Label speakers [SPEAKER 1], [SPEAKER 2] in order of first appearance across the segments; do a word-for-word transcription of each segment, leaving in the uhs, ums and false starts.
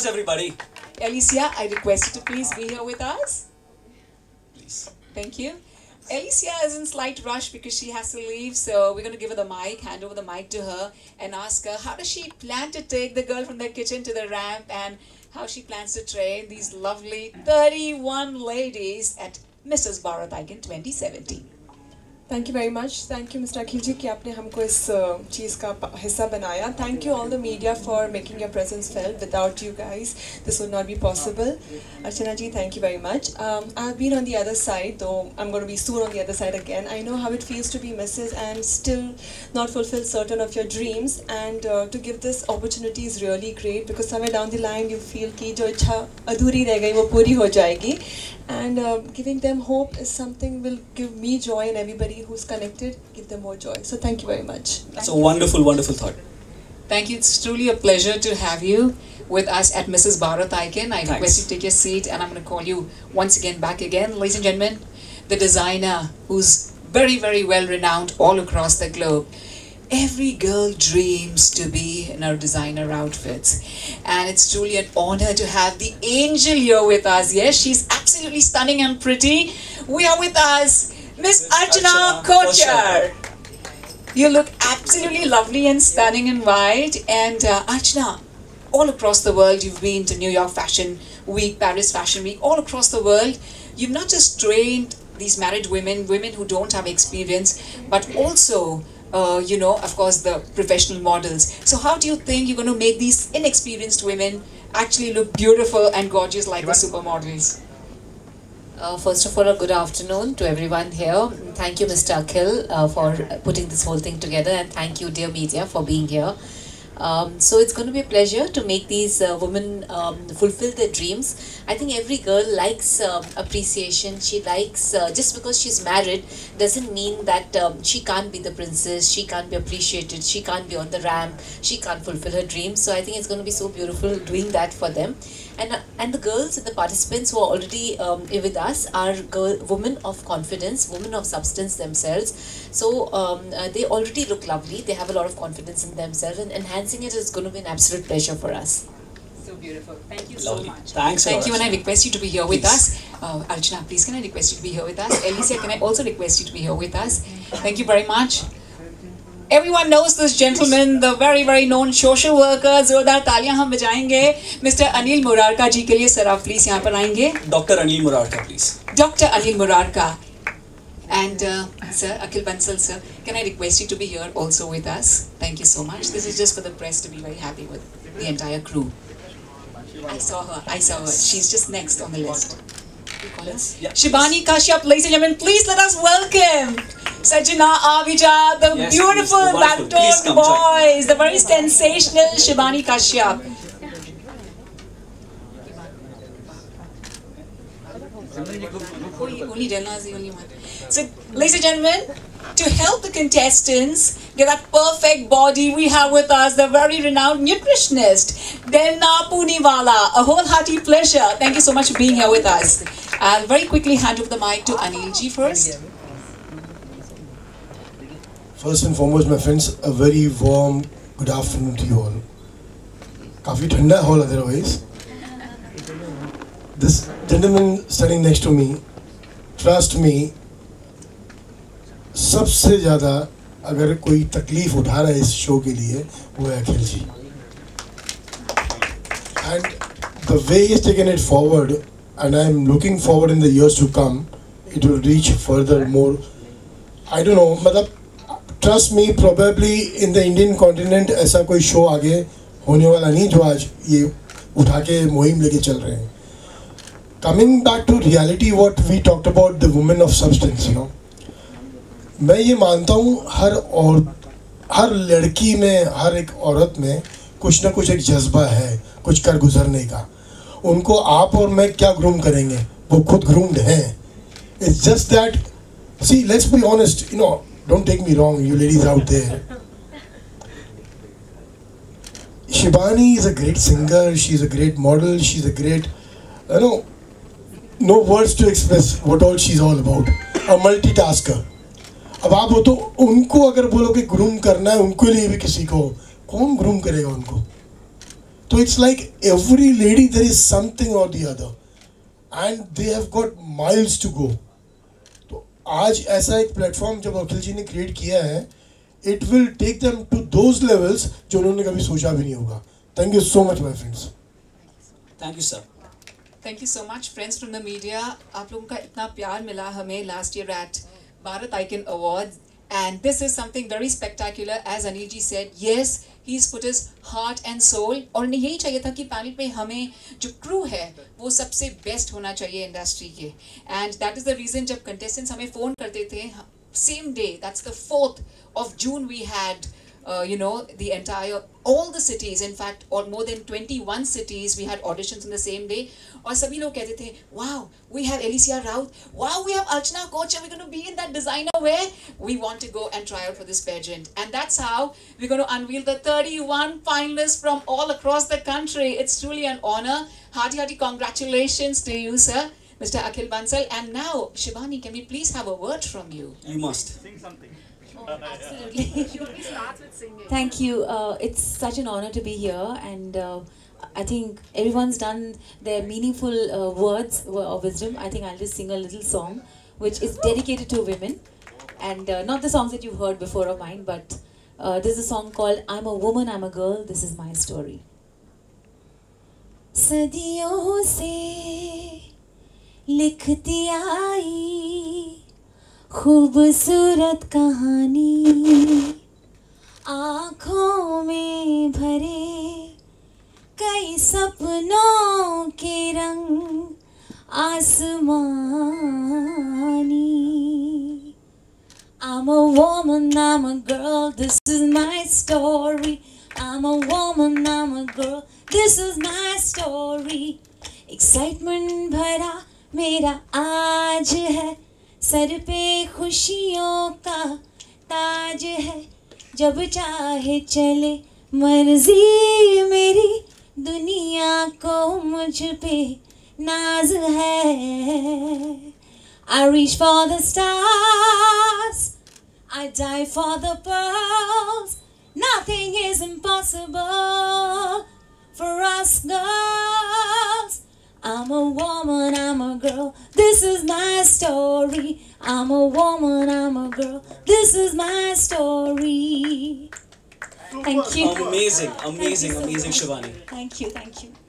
[SPEAKER 1] How's everybody?
[SPEAKER 2] Alicia, I request you to please be here with us.
[SPEAKER 1] Please.
[SPEAKER 2] Thank you. Alicia is in slight rush because she has to leave, so we're going to give her the mic, hand over the mic to her and ask her how does she plan to take the girl from the kitchen to the ramp and how she plans to train these lovely thirty-one ladies at Missus Bharat Icon twenty seventeen.
[SPEAKER 3] Thank you very much. Thank you, Mister Akhil ji, कि आपने हमको इस चीज़ का हिस्सा बनाया. Thank you all the media for making your presence felt. Without you guys, this would not be possible. Archana ji, thank you very much. Um, I've been on the other side, though I'm going to be soon on the other side again. I know how it feels to be Missus and still not fulfill certain of your dreams. And uh, to give this opportunity is really great because somewhere down the line you feel कि जो इच्छा अधूरी रह गई वो पूरी हो जाएगी. And uh, giving them hope is something will give me joy and everybody who's connected, give them more joy. So thank you very much.
[SPEAKER 1] That's a wonderful, wonderful thought.
[SPEAKER 2] Thank you. It's truly a pleasure to have you with us at Missus Bharat Icon. I request you to take your seat and I'm going to call you once again back again. Ladies and gentlemen, the designer who's very, very well renowned all across the globe. Every girl dreams to be in her designer outfits, and it's truly an honor to have the angel here with us. Yes, she's absolutely stunning and pretty. We are with us, Miss Archana Kochhar. You look absolutely lovely and stunning in white. And uh, Archana, all across the world, you've been to New York Fashion Week, Paris Fashion Week, all across the world. You've not just trained these married women, women who don't have experience, but also Uh, you know, of course, the professional models. So how do you think you're going to make these inexperienced women actually look beautiful and gorgeous like the supermodels?
[SPEAKER 4] Uh, first of all, a good afternoon to everyone here. Thank you, Mister Akhil, uh, for putting this whole thing together, and thank you, dear media, for being here. Um, so it's going to be a pleasure to make these uh, women um, fulfill their dreams. I think every girl likes uh, appreciation. She likes, uh, just because she's married doesn't mean that um, she can't be the princess, she can't be appreciated, she can't be on the ramp, she can't fulfill her dreams. So I think it's going to be so beautiful doing that for them. And, uh, and the girls and the participants who are already um, with us are girl, women of confidence, women of substance themselves. So um, uh, they already look lovely, they have a lot of confidence in themselves, and enhancing it is going to be an absolute pleasure for us.
[SPEAKER 2] So beautiful. Thank you
[SPEAKER 1] Lovely.
[SPEAKER 2] so much.
[SPEAKER 1] Thanks.
[SPEAKER 2] Thank you, and I request you to be here with
[SPEAKER 1] Please.
[SPEAKER 2] us. Uh, Archana, please can I request you to be here with us? Alicia, can I also request you to be here with us? Thank you very much. Everyone knows this gentleman, the very, very known social worker. जोरदार तालियां हम बजाएंगे. Mister Anil Murarka जी के लिए sir आप please यहाँ पर आएंगे.
[SPEAKER 1] Doctor Anil Murarka, please.
[SPEAKER 2] Doctor Anil Murarka. And uh, Sir Akhil Bansal, sir, can I request you to be here also with us? Thank you so much. This is just for the press to be very happy with the entire crew. I saw her. I saw her. She's just next on the list. You call us?
[SPEAKER 1] Yeah.
[SPEAKER 2] Shibani Kashyap, ladies and gentlemen, please let us welcome Sajna Avija, the
[SPEAKER 1] Yes,
[SPEAKER 2] beautiful
[SPEAKER 1] please, wonderful. Please
[SPEAKER 2] backdoor
[SPEAKER 1] come join.
[SPEAKER 2] boys, the very sensational Shibani Kashyap. Only Delna is the only one. So, ladies and gentlemen, to help the contestants get that perfect body, we have with us the very renowned nutritionist, Delna Pooniwala. A wholehearty pleasure. Thank you so much for being here with us. I'll very quickly hand over the mic to Anil ji first.
[SPEAKER 5] First and foremost, my friends, a very warm good afternoon to you all. Kafi thanda hall otherwise. This gentleman standing next to me, trust me, सबसे ज़्यादा अगर कोई तकलीफ उठा रहा है इस show के लिए वो है अखिल जी. And the way he's taken it forward, and I'm looking forward in the years to come, it will reach further more. I don't know, मतलब trust me, probably in the Indian continent ऐसा कोई show आगे होने वाला नहीं जो आज ये उठा के मुहिम लेके चल रहे हैं. Coming back to reality, what we talked about, the women of substance, you know. मैं ये मानता हूँ हर और हर लड़की में, हर एक औरत में कुछ ना कुछ एक जज्बा है कुछ कर गुजरने का. उनको आप और मैं क्या ग्रूम करेंगे, वो खुद ग्रूम्ड हैं. It's just that, see, let's be honest, you know, don't take me wrong, you ladies out there. Shibani is a great singer, she's a great model, she's a great, you know, no words to express what all she's all about. A multitasker. अब आप हो तो उनको अगर बोलो कि groom करना है उनको लिए भी किसी को, कौन ग्रूम करेगा उनको? तो it's like every lady there is something or the other and they have got miles to go. तो आज ऐसा एक प्लेटफॉर्म जब अखिल जी ने क्रिएट किया है, it will take them to those levels जो उन्होंने कभी सोचा भी नहीं होगा. Thank you so much my friends.
[SPEAKER 1] Thank you, sir.
[SPEAKER 2] Thank you so much, friends from the media. आप लोगों का इतना प्यार मिला हमें last year at Bharat Icon Awards, and this is something very spectacular. As Anil ji said, yes, he's put his heart and soul. और उन्हें यही चाहिए था कि पैनल पे हमें जो crew है वो सबसे best होना चाहिए इंडस्ट्री के, and that is the reason जब contestants हमें phone करते थे, same day, that's the fourth of June, we had uh, you know, the entire, all the cities, in fact, or more than twenty-one cities, we had auditions in the same day. और सभी लोग कहते थे, wow, we have Alicia Raut, wow, we have Archana Kochhar, we're going to be in that designer wear. We want to go and try out for this pageant. And that's how we're going to unveil the thirty-one finalists from all across the country. It's truly an honor. Hearty, hearty congratulations to you, sir, Mister Akhil Bansal. And now, Shivani, can we please have a word from you?
[SPEAKER 1] You must.
[SPEAKER 6] Sing something.
[SPEAKER 7] Absolutely.
[SPEAKER 2] Start with singing.
[SPEAKER 7] Thank you. Uh, it's such an honor to be here, and uh, I think everyone's done their meaningful uh, words of wisdom. I think I'll just sing a little song which is dedicated to women, and uh, not the songs that you've heard before of mine, but uh, this is a song called I'm a Woman, I'm a Girl, This is My Story. सदियों से लिखती आई खूबसूरत कहानी, आँखों में भरे कई सपनों के रंग आसमानी. I'm a woman, I'm a girl, this is my story. I'm a woman, I'm a girl, this is my story. Excitement भरा मेरा आज है, सर पे खुशियों का ताज है. जब चाहे चले मर्जी मेरी, दुनिया को मुझ पे नाज है. I reach for the stars, I die for the pearls. Nothing is impossible for us girls. I'm a woman, I'm a girl, this is my story. I'm a woman, I'm a girl, this is my story. Thank you.
[SPEAKER 1] Amazing, amazing,
[SPEAKER 7] Thank you so
[SPEAKER 1] amazing,
[SPEAKER 7] much.
[SPEAKER 1] Shivani.
[SPEAKER 7] Thank you, thank you.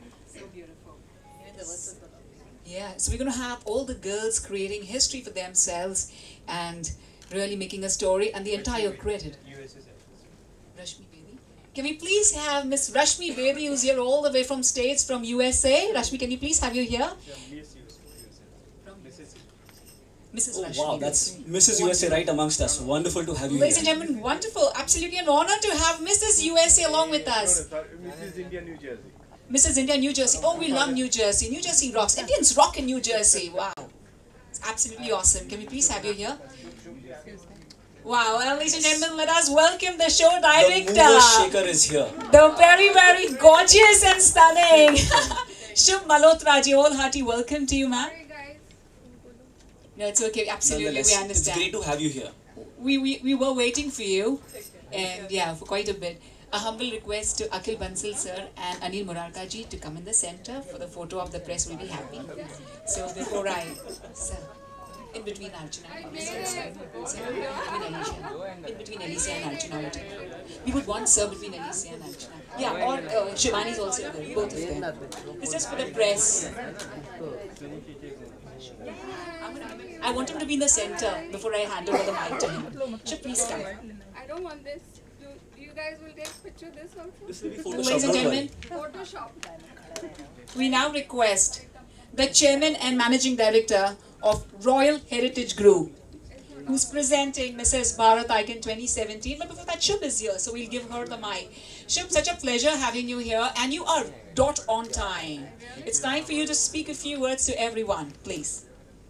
[SPEAKER 2] Yeah, so we're going to have all the girls creating history for themselves and really making a story, and the entire credit. Rashmi Bedi. Can we please have Miss Rashmi Bedi, who's here all the way from States, from U S A? Rashmi, can we please have you here? Missus
[SPEAKER 1] Oh
[SPEAKER 2] Rashmi.
[SPEAKER 1] wow, that's Missus U S A right amongst us. Wonderful to have you
[SPEAKER 2] Ladies and
[SPEAKER 1] here.
[SPEAKER 2] gentlemen, wonderful. Absolutely an honor to have Missus U S A along with us.
[SPEAKER 6] Missus India, New Jersey.
[SPEAKER 2] Missus India, New Jersey. Oh, we love New Jersey. New Jersey rocks. Indians rock in New Jersey. Wow. It's absolutely awesome. Can we please have you here? Wow. Well, ladies and gentlemen, let us welcome the show
[SPEAKER 1] The
[SPEAKER 2] director.
[SPEAKER 1] mover shaker is here.
[SPEAKER 2] The very, very gorgeous and stunning Shubh Malhotra ji. All hearty welcome to you, ma'am. No, it's okay. Absolutely,
[SPEAKER 1] Nonetheless,
[SPEAKER 2] we
[SPEAKER 1] it's
[SPEAKER 2] understand.
[SPEAKER 1] great to have you here.
[SPEAKER 2] We, we, we were waiting for you, and yeah, for quite a bit. A humble request to Akhil Bansal sir and Anil Murarka ji to come in the center for the photo of the press. Will be happy. So before I, sir, in between Archana, sir, sir, sir, in between Alicia, in between Alicia and Archana, we would want sir between Alicia and Archana. Yeah, or uh, Shivani is also good, both of them. It's just for the press. I want him to be in the center before I hand over the mic to him. Should please come.
[SPEAKER 8] I don't want this. Do you guys will take picture this also?
[SPEAKER 1] This will be Photoshop.
[SPEAKER 2] Ladies and
[SPEAKER 1] don't worry.
[SPEAKER 2] gentlemen,
[SPEAKER 8] Photoshop.
[SPEAKER 2] we now request the chairman and managing director of Royal Heritage Group, who's presenting Missus Bharat Icon twenty seventeen. But before that, Shubh is here, so we'll give her the mic. Shubh, such a pleasure having you here, and you are dot on time. It's time for you to speak a few words to everyone, please.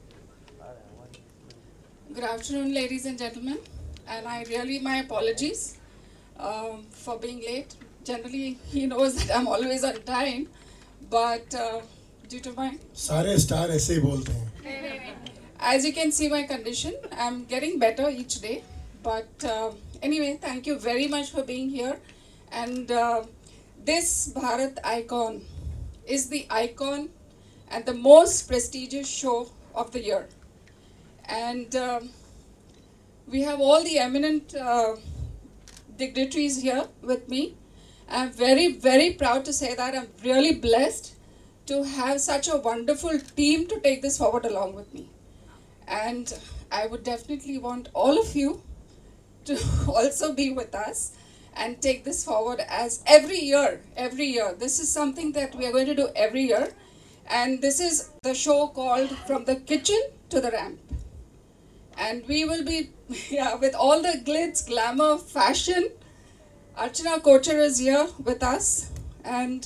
[SPEAKER 8] Good afternoon, ladies and gentlemen. And I really, my apologies um, for being late. Generally, he knows that I'm always on time. But uh, due to my,
[SPEAKER 5] सारे star ऐसे ही बोलते हैं.
[SPEAKER 8] as you can see my condition, I'm getting better each day. But uh, anyway, thank you very much for being here. And uh, This Bharat Icon is the icon and the most prestigious show of the year. And um, we have all the eminent uh, dignitaries here with me. I'm very, very proud to say that I'm really blessed to have such a wonderful team to take this forward along with me. And I would definitely want all of you to also be with us and take this forward as every year, every year. This is something that we are going to do every year. And this is the show called From the Kitchen to the Ramp. And we will be, yeah, with all the glitz, glamour, fashion. Archana Kochhar is here with us. And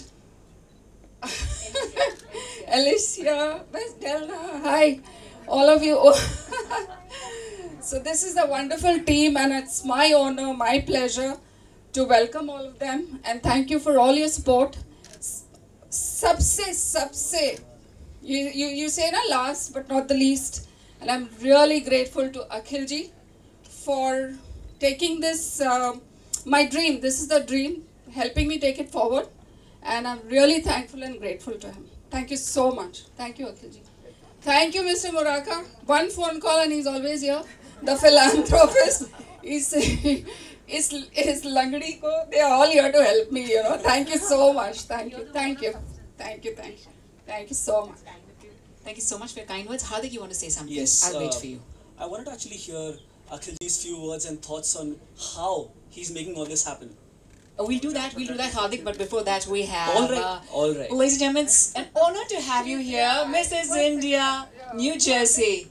[SPEAKER 8] Alicia, where's Delna? Hi, all of you. So this is a wonderful team, and it's my honor, my pleasure to welcome all of them. And thank you for all your support. Sabse, sabse. You, you, you say na last but not the least. And I'm really grateful to Akhilji for taking this, uh, my dream. This is the dream, helping me take it forward. And I'm really thankful and grateful to him. Thank you so much. Thank you, Akhilji. Thank you, Mister Muraka. One phone call and he's always here. The philanthropist. He's, his, his Langdi ko, they are all here to help me, you know. Thank you so much. Thank you. Thank you. Thank you. Thank you. Thank you so much.
[SPEAKER 2] Thank you so much for your kind words. Hardik, you want to say something?
[SPEAKER 1] Yes.
[SPEAKER 2] I'll wait
[SPEAKER 1] uh,
[SPEAKER 2] for you.
[SPEAKER 1] I wanted to actually hear Akhilji's few words and thoughts on how he's making all this happen.
[SPEAKER 2] Uh, we'll do that, we'll do that, Hardik, but before that we have...
[SPEAKER 1] All right,
[SPEAKER 2] uh,
[SPEAKER 1] all right.
[SPEAKER 2] Ladies and gentlemen, it's an honor to have you here, Missus India, New Jersey.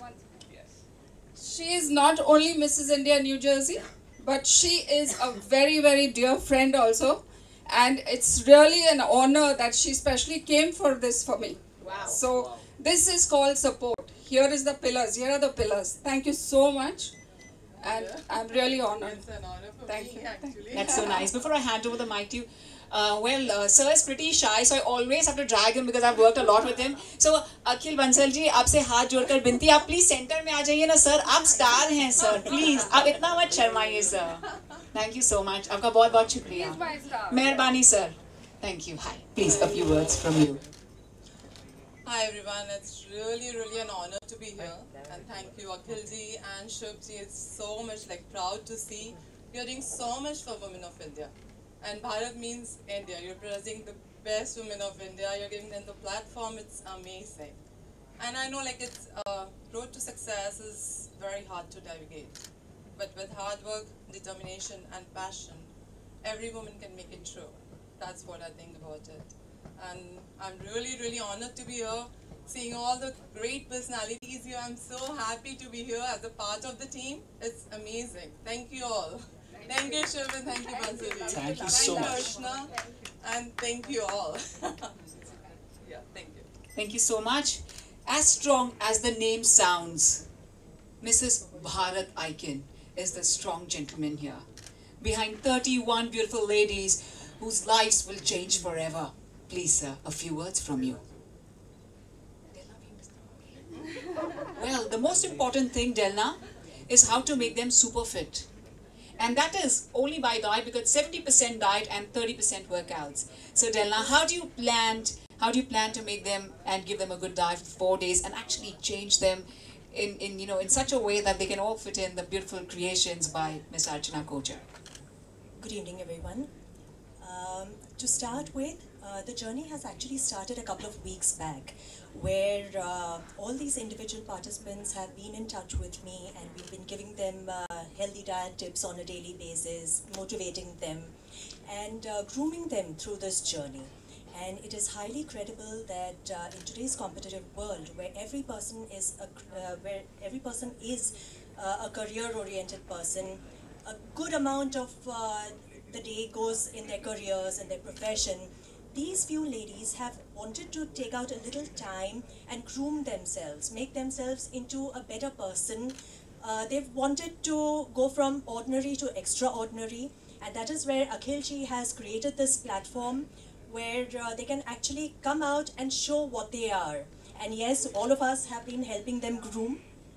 [SPEAKER 8] She is not only Missus India, New Jersey, but she is a very, very dear friend also. And it's really an honor that she specially came for this for me.
[SPEAKER 2] Wow.
[SPEAKER 8] So
[SPEAKER 1] Wow.
[SPEAKER 8] this is called support. Here is the pillars. Here are the pillars. Thank you so much. And I'm really honored.
[SPEAKER 3] It's an honor for
[SPEAKER 8] Thank
[SPEAKER 3] me,
[SPEAKER 8] you.
[SPEAKER 3] actually.
[SPEAKER 2] That's so nice. Before I hand over the mic to you, uh, well, uh, sir is pretty shy, so I always have to drag him because I've worked a lot with him. So, Akhil Bansal ji, आपसे हाथ जोड़कर विनती, आप please center में आ जाइए ना sir. आप star हैं sir, please. आप इतना मत शर्माइए sir. Thank you so much. आपका बहुत बहुत शुक्रिया.
[SPEAKER 8] He's my star.
[SPEAKER 2] मेहरबानी sir. Thank you. Hi. Please, a few words from you.
[SPEAKER 6] Hi everyone, it's really really an honor to be here, and thank you Akhilji and Shubhji. It's so much like proud to see you're doing so much for women of India, and Bharat means India. You're presenting the best women of India. You're giving them the platform. It's amazing, and I know like it's uh, road to success is very hard to navigate, but with hard work, determination, and passion, every woman can make it true. That's what I think about it. And I'm really, really honored to be here, seeing all the great personalities here. I'm so happy to be here as a part of the team. It's amazing. Thank you all. Thank you, Shiv, and thank you, Bansuri.
[SPEAKER 1] Thank you so
[SPEAKER 6] Thank you,
[SPEAKER 1] much.
[SPEAKER 6] Archana, and thank you all. Yeah, thank you.
[SPEAKER 2] Thank you so much. As strong as the name sounds, Missus Bharat Icon is the strong gentleman here. Behind thirty-one beautiful ladies whose lives will change forever. Please, sir, a few words from you. Well, the most important thing, Delna, is how to make them super fit. And that is only by diet, because seventy percent diet and thirty percent workouts. So Delna, how do you plan, how do you plan to make them and give them a good diet for four days and actually change them in, in, you know, in such a way that they can all fit in the beautiful creations by Miss Archana Kochhar?
[SPEAKER 9] Good evening, everyone. Um, to start with, uh, the journey has actually started a couple of weeks back, where uh, all these individual participants have been in touch with me, and we've been giving them uh, healthy diet tips on a daily basis, motivating them, and uh, grooming them through this journey. And it is highly credible that uh, in today's competitive world, where every person is a, uh, where every person is uh, a career-oriented person, a good amount of uh, the day goes in their careers and their profession. These few ladies have wanted to take out a little time and groom themselves, make themselves into a better person. Uh, they've wanted to go from ordinary to extraordinary, and that is where Akhilji has created this platform where uh, they can actually come out and show what they are. And yes, all of us have been helping them groom.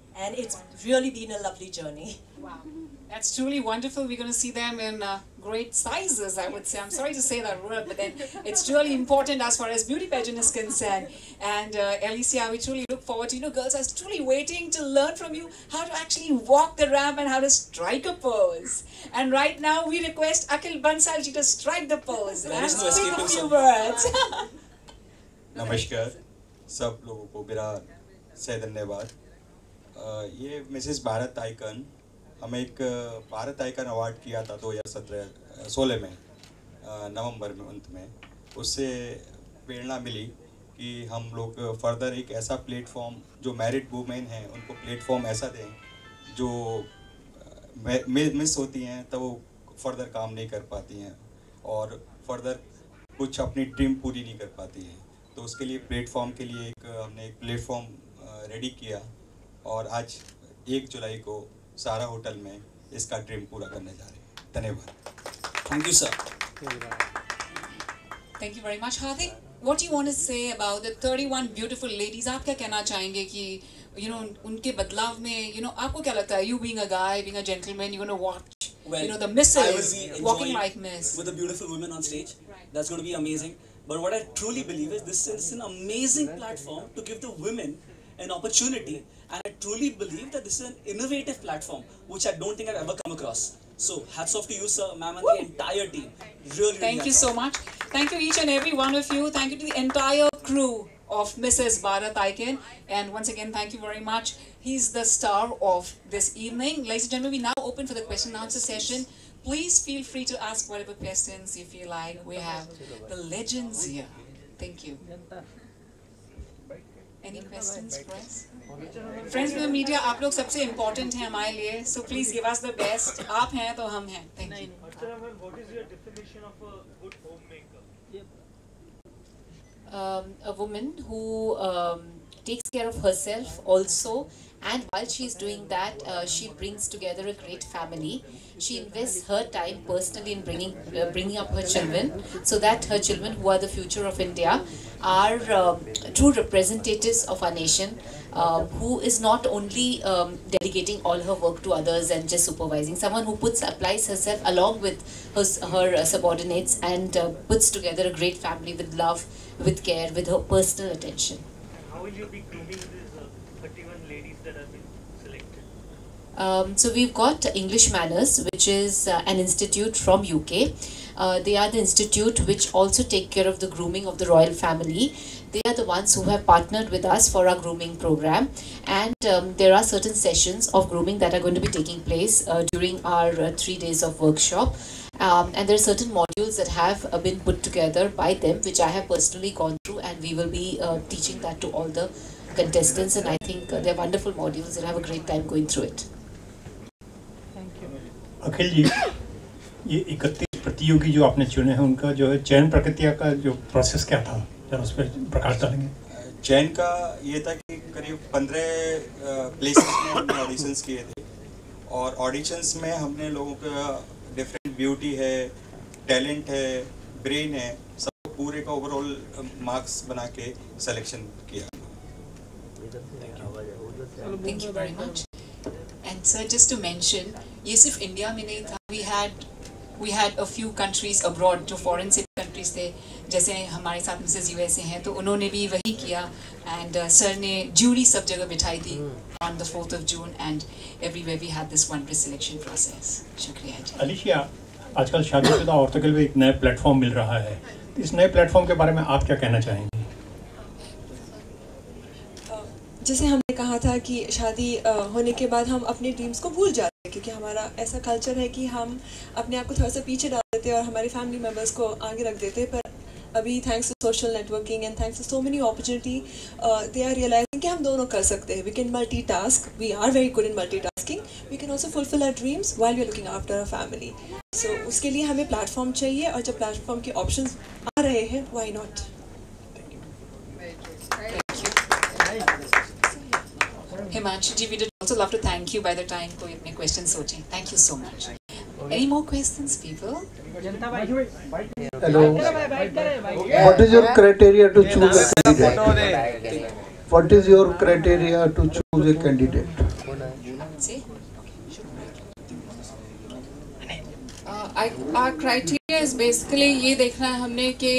[SPEAKER 9] and it's really been a lovely journey.
[SPEAKER 2] Wow, that's truly wonderful. We're going to see them in uh, great sizes, I would say. I'm sorry to say that word, but then it's really important as far as beauty pageant is concerned. And uh, Alicia, we truly look forward to, you know, girls are truly waiting to learn from you how to actually walk the ramp and how to strike a pose. And right now, we request Akhil Bansalji to strike the pose and speak a few words.
[SPEAKER 10] नमस्कार सब लोगों को मेरा से धन्यवाद। ये Mrs Bharat icon हमें एक भारत आइकन अवार्ड किया था दो हज़ार सत्रह सोलह में नवंबर में अंत में, उससे प्रेरणा मिली कि हम लोग फर्दर एक ऐसा प्लेटफॉर्म जो मैरिड वुमेन हैं उनको प्लेटफॉर्म ऐसा दें जो मिस होती हैं तब वो फर्दर काम नहीं कर पाती हैं और फर्दर कुछ अपनी ड्रीम पूरी नहीं कर पाती हैं। तो उसके लिए प्लेटफॉर्म के लिए एक हमने एक प्लेटफॉर्म रेडी किया और आज एक जुलाई को सारा होटल में इसका ड्रीम पूरा करने जा रहे हैं। धन्यवाद।
[SPEAKER 1] Thank you sir.
[SPEAKER 2] Thank you very much, Hardik. What do you want to say about the thirty-one beautiful ladies? आप क्या कहना चाहेंगे कि you know उनके बदलाव में you know आपको क्या लगता है? You being a guy, being a gentleman, you're going to watch well, you know the misses walking like miss
[SPEAKER 1] with the beautiful women on stage. Right. That's going to be amazing. But what I truly believe is this is an amazing platform to give the women an opportunity, and I truly believe that this is an innovative platform which I don't think I've ever come across. So hats off to you, sir, ma'am, and Woo! The entire team. Really,
[SPEAKER 2] Thank
[SPEAKER 1] really
[SPEAKER 2] you so much. Thank you each and every one of you. Thank you to the entire crew of Missus Bharat Icon. And once again, thank you very much. He's the star of this evening. Ladies and gentlemen, we now open for the question and answer session. Please feel free to ask whatever questions you feel like. We have the legends here. Thank you. Any questions, friends? Friends from the media, आप लोग सबसे important हैं हमारे लिए. So please give us the best. आप हैं तो हम हैं. Thank you.
[SPEAKER 11] What is your definition of a good homemaker?
[SPEAKER 4] Um, a woman who um, takes care of herself also, and while she is doing that, uh, she brings together a great family. She invests her time personally in bringing uh, bringing up her children, so that her children, who are the future of India, are uh, true representatives of our nation, uh, who is not only um, delegating all her work to others and just supervising, someone who puts applies herself along with her, her uh, subordinates and uh, puts together a great family with love, with care, with her personal attention.
[SPEAKER 11] How will you be grooming these uh, thirty-one ladies that have been selected?
[SPEAKER 4] Um, so we've got English Manners, which is uh, an institute from U K. Uh, they are the institute which also take care of the grooming of the royal family. They are the ones who have partnered with us for our grooming program, and um, there are certain sessions of grooming that are going to be taking place uh, during our uh, three days of workshop. Um, and there are certain modules that have uh, been put together by them, which I have personally gone through, and we will be uh, teaching that to all the contestants, and I think uh, they're wonderful modules. They'll have a great time going through it.
[SPEAKER 11] Thank you.
[SPEAKER 12] अखिल जी, ये इकतीस प्रतियोगी जो आपने चुने हैं उनका जो है चयन प्रक्रिया का जो प्रोसेस क्या था, जरा उस पर प्रकाश डालेंगे।
[SPEAKER 10] चयन का ये था कि करीब पंद्रह प्लेसेस में हमने ऑडिशंस किए थे, और ऑडिशंस में हमने लोगों का डिफरेंट ब्यूटी है, टैलेंट है, ब्रेन है, सब पूरे का ओवरऑल मार्क्स बना के सिलेक्शन किया।
[SPEAKER 2] Thank you very much. And sir, just to mention, ये सिर्फ इंडिया में नहीं था. We had we had a few countries abroad, जो foreign से countries थे, जैसे हमारे साथ मिसेस यूएसए हैं, तो उन्होंने भी वही किया. And uh, सर ने jury सब जगह बिठाई थी on the fourth of June, and everywhere we had this wondrous selection process. शुक्रिया जी.
[SPEAKER 12] अलीशिया, आजकल शादीशुदा औरतों के लिए एक नया प्लेटफॉर्म मिल रहा है. इस नए प्लेटफॉर्म के बारे में आप क्या कहना चाहेंगे?
[SPEAKER 3] जैसे हमने कहा था कि शादी होने के बाद हम अपने ड्रीम्स को भूल जाते हैं, क्योंकि हमारा ऐसा कल्चर है कि हम अपने आप को थोड़ा सा पीछे डाल देते हैं और हमारे फैमिली मेम्बर्स को आगे रख देते हैं. पर अभी thanks to social networking and thanks to so many opportunity they are realising कि हम दोनों कर सकते हैं. We can multi task, we are very good in multi tasking. We can also fulfil our dreams while we are looking after our family. So उसके लिए हमें platform चाहिए, और जब प्लेटफॉर्म के ऑप्शन आ रहे हैं, why not.
[SPEAKER 2] Himanshi ji, we would also love to thank you by the time कोई अपने questions सोचें. Thank you so much. Any more questions, people?
[SPEAKER 13] Hello. What is your criteria to choose a candidate? What is your criteria to choose a candidate?
[SPEAKER 4] let's say.
[SPEAKER 8] Our criteria is basically ये देखना है हमने कि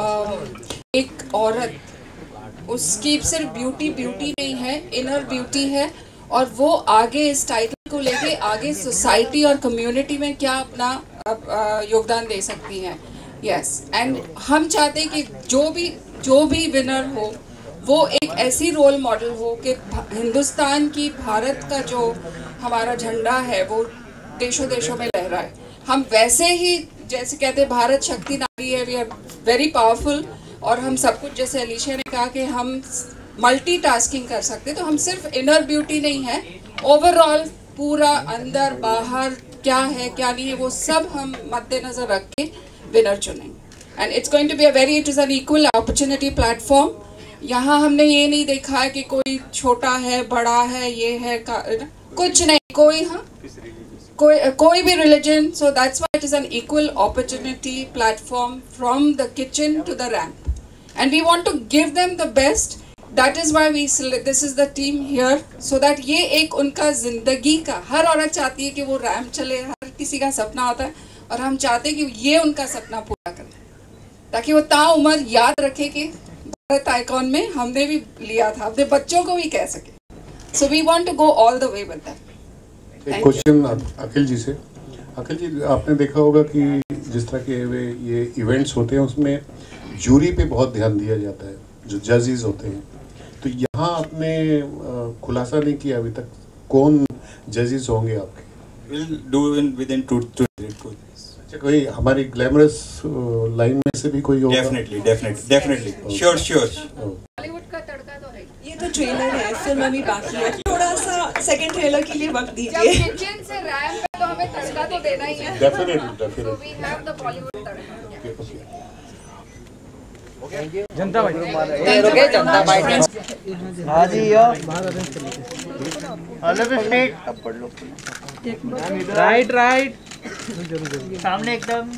[SPEAKER 8] एक औरत उसकी सिर्फ beauty beauty नहीं है, इनर ब्यूटी है, और वो आगे इस टाइटल को लेके आगे सोसाइटी और कम्युनिटी में क्या अपना योगदान दे सकती हैं. यस, एंड हम चाहते हैं कि जो भी जो भी विनर हो वो एक ऐसी रोल मॉडल हो कि हिंदुस्तान की, भारत का जो हमारा झंडा है वो देशों देशों में लहराए. हम वैसे ही जैसे कहते हैं भारत शक्ति नारी है, वी आर वेरी पावरफुल, और हम सब कुछ जैसे अलीशा ने कहा कि हम मल्टीटास्किंग कर सकते हैं. तो हम सिर्फ इनर ब्यूटी नहीं है, ओवरऑल पूरा अंदर बाहर क्या है क्या नहीं है वो सब हम मद्देनजर रख के विनर चुनेंगे. And it's going to be a very, it is an equal opportunity platform. यहाँ हमने ये नहीं देखा है कि कोई छोटा है बड़ा है ये है का, कुछ नहीं, कोई हाँ कोई कोई भी religion. So that's why it is an equal opportunity platform from the kitchen to the ramp, and we want to give them the best. That is why we this is the team here, so that ये एक उनका ज़िंदगी का, हर औरत चाहती है कि वो रैंप चले, हर किसी का सपना होता है, और हम चाहते हैं कि ये उनका सपना पूरा करें ताकि वो ताउम्र याद रखे कि भारत आइकॉन में हमने भी लिया था, अपने बच्चों को भी कह सके. So we want to go all the way with that.
[SPEAKER 14] एक क्वेश्चन अखिल जी से. अखिल जी, आपने देखा होगा कि जिस तरह के वे ये इवेंट्स होते हैं उसमें जूरी पे बहुत ध्यान दिया जाता है, जो जजेस होते हैं. तो यहाँ आपने खुलासा नहीं किया अभी तक कौन जजेस होंगे आपके?
[SPEAKER 10] We'll do in within two two two days.
[SPEAKER 14] अच्छा, कोई हमारी ग्लैमरस लाइन में से भी कोई होगा?
[SPEAKER 10] Definitely, definitely, definitely. Sure, sure.
[SPEAKER 8] Bollywood का तड़का तो है.
[SPEAKER 3] ये तो ट्रेलर है, फिल्म अभी बाकी है, थोड़ा सा सेकंड ट्रेलर के लिए वक्त दीजिए.
[SPEAKER 8] जब किचन से रैंप पे तो हमें तड़का तो देना ही है.
[SPEAKER 14] Definitely, definitely.
[SPEAKER 8] So we have the Bollywood तड़का.
[SPEAKER 13] जनता भाई
[SPEAKER 2] Okay, जनता भाई.
[SPEAKER 13] हाँ जी यो अलग स्टेट राइट राइट सामने एकदम.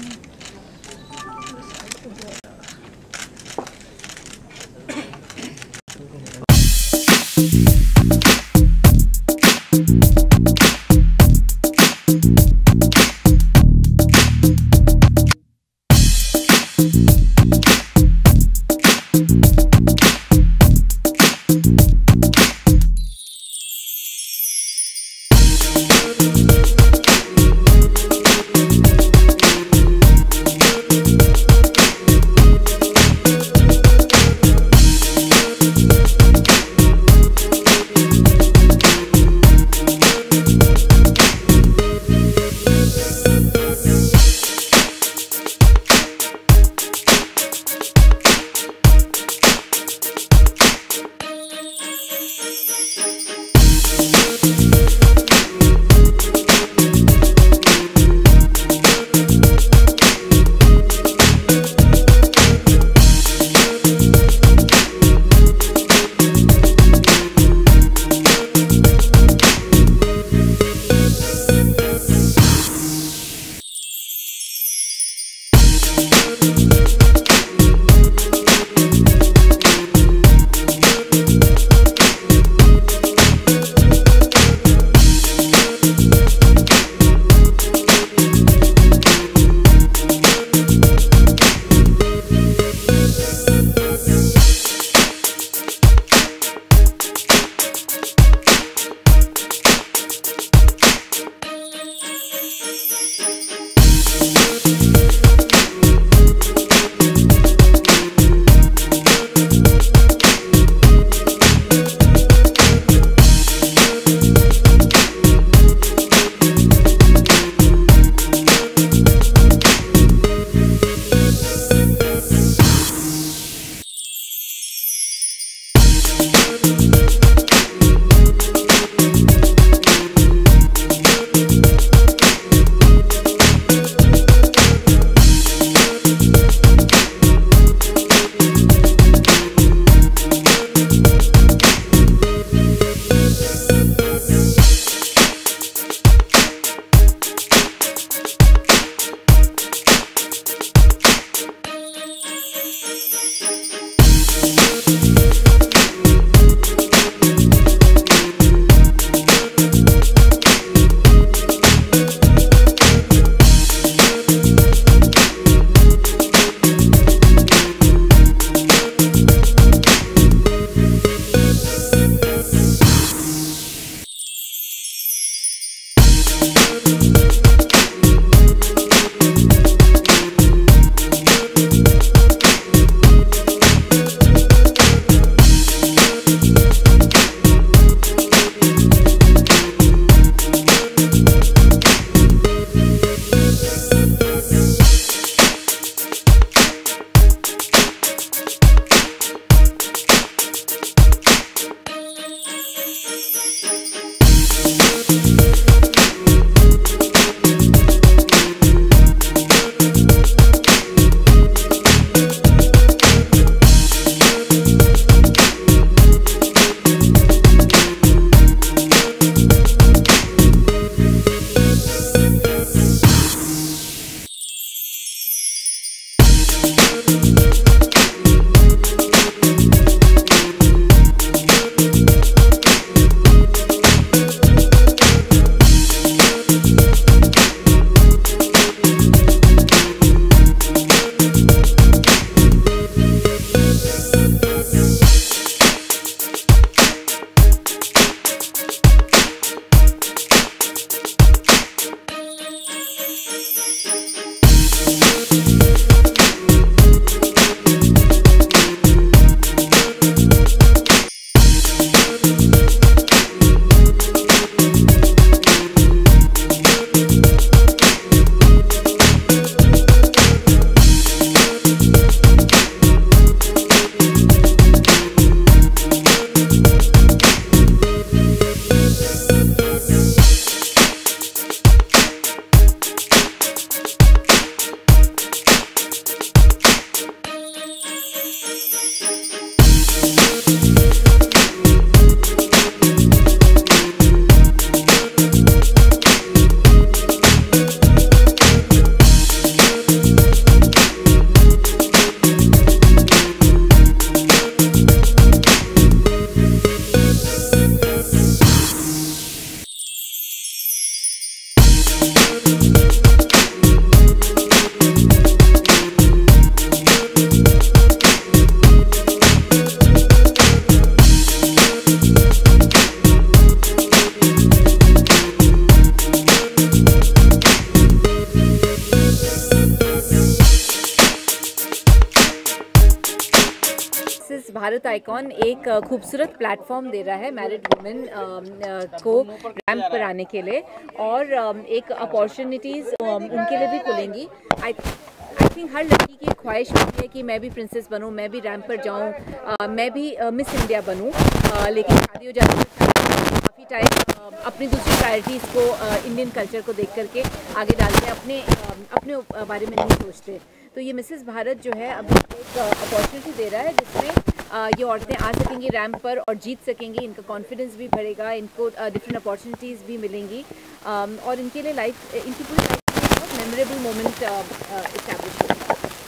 [SPEAKER 4] भारत आइकॉन एक खूबसूरत प्लेटफॉर्म दे रहा है मैरिड वुमेन को रैंप पर आने के लिए, और एक अपॉर्चुनिटीज़ उनके लिए भी खुलेंगी। आई आई थिंक हर लड़की की ख्वाहिश होती है कि मैं भी प्रिंसेस बनूं, मैं भी रैंप पर जाऊं, मैं भी मिस इंडिया बनूं, लेकिन शादी हो जाती है काफ़ी टाइम अपनी दूसरी प्रायोरिटीज़ को इंडियन कल्चर को देख करके आगे डालते हैं, अपने अपने बारे में नहीं सोचते। तो ये मिसेस भारत जो है अभी एक अपॉर्चुनिटी दे रहा है जिसमें ये औरतें आ सकेंगी रैंप पर और जीत सकेंगी, इनका कॉन्फिडेंस भी बढ़ेगा, इनको डिफरेंट अपॉर्चुनिटीज़ भी मिलेंगी, और इनके लिए लाइफ इनकी पूरी लाइफ में बहुत मेमोरेबल मोमेंट इस्टेब्लिश होगा।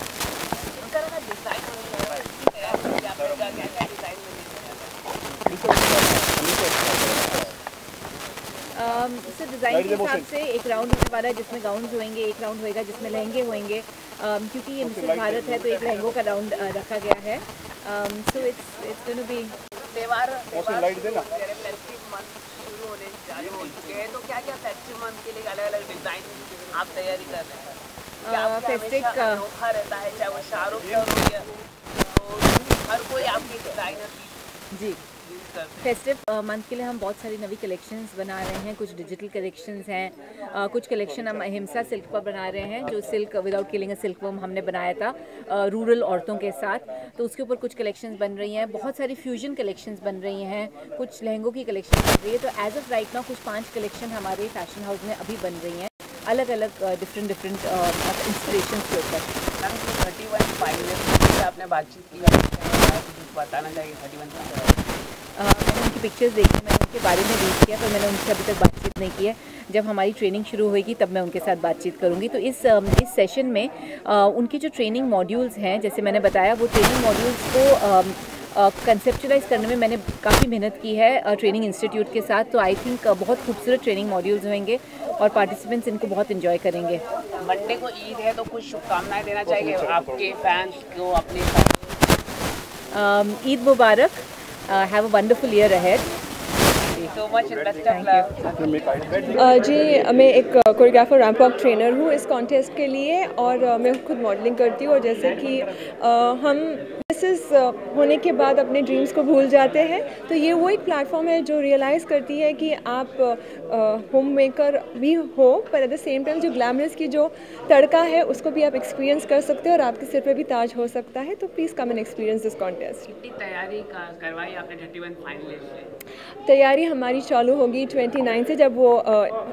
[SPEAKER 4] सर डिज़ाइन के हिसाब से एक राउंड होने वाला है जिसमें गाउन्स होंगे, एक राउंड होएगा जिसमें लहंगे होंगे, um, क्योंकि ये मिसेस भारत है तो एक लहंगों का राउंड uh, रखा गया है। So it's it's gonna be त्योहार फेस्टिव मंथ शुरू होने चालू हो चुके हैं, तो क्या क्या फेस्टिव मंथ के लिए अलग अलग डिज़ाइन आप तैयारी कर रहे हैं? फेस्टिव अनोखा रहता है, चाहे वो शाहरुख खान हो या हर कोई आपके डिज़ाइनर जी। फेस्टिव मंथ के लिए हम बहुत सारी नवी कलेक्शंस बना रहे हैं, कुछ डिजिटल कलेक्शंस हैं, uh, कुछ कलेक्शन हम अहिंसा सिल्क पर बना रहे हैं, जो silk without killing a silkworm हमने बनाया था रूरल uh, औरतों के साथ, तो उसके ऊपर कुछ कलेक्शंस बन रही हैं। बहुत सारी फ्यूजन कलेक्शंस बन रही हैं, कुछ लहंगों की कलेक्शन बन रही है। तो एज ऑफ राइट नाउ कुछ पाँच कलेक्शन हमारे फैशन हाउस में अभी बन रही हैं, अलग अलग डिफरेंट डिफरेंट इंस्पिरेशन के ऊपर। थर्टी वन फाइनल आपने बातचीत की, बताना चाहिए थर्टी वन मैंने उनकी पिक्चर्स देखी, मैंने उनके बारे में रीड किया, पर मैंने उनसे अभी तक बातचीत नहीं की है। जब हमारी ट्रेनिंग शुरू होगी तब मैं उनके साथ बातचीत करूंगी। तो इस इस सेशन में उनके जो ट्रेनिंग मॉड्यूल्स हैं, जैसे मैंने बताया, वो ट्रेनिंग मॉड्यूल्स को कंसेप्चुलाइज करने में मैंने काफ़ी मेहनत की है ट्रेनिंग इंस्टीट्यूट के साथ। तो आई थिंक बहुत खूबसूरत ट्रेनिंग मॉड्यूल्स होंगे और पार्टिसिपेंट्स इनको बहुत इन्जॉय करेंगे।
[SPEAKER 15] मंडे को ईद है तो कुछ शुभकामनाएं देना चाहिए आपके फैंस को अपने?
[SPEAKER 4] ईद मुबारक, Uh, have a wonderful year ahead.
[SPEAKER 15] So much and best of luck.
[SPEAKER 3] uh, जी मैं एक कोरियोग्राफर रैंप वॉक ट्रेनर हूँ इस कॉन्टेस्ट के लिए, और uh, मैं खुद मॉडलिंग करती हूँ। और जैसे कि uh, हम मिसेस uh, होने के बाद अपने ड्रीम्स को भूल जाते हैं, तो ये वो एक प्लेटफॉर्म है जो रियलाइज़ करती है कि आप होम uh, मेकर भी हो, पर एट द सेम टाइम जो ग्लैमरस की जो तड़का है उसको भी आप एक्सपीरियंस कर सकते हो और आपके सिर पे भी ताज हो सकता है। तो please come and experience this contest.
[SPEAKER 15] कितनी तैयारी करवाई आपने थर्टी वन फाइनलिस्ट से?
[SPEAKER 3] तैयारी हमारी चालू होगी उनतीस से, जब वो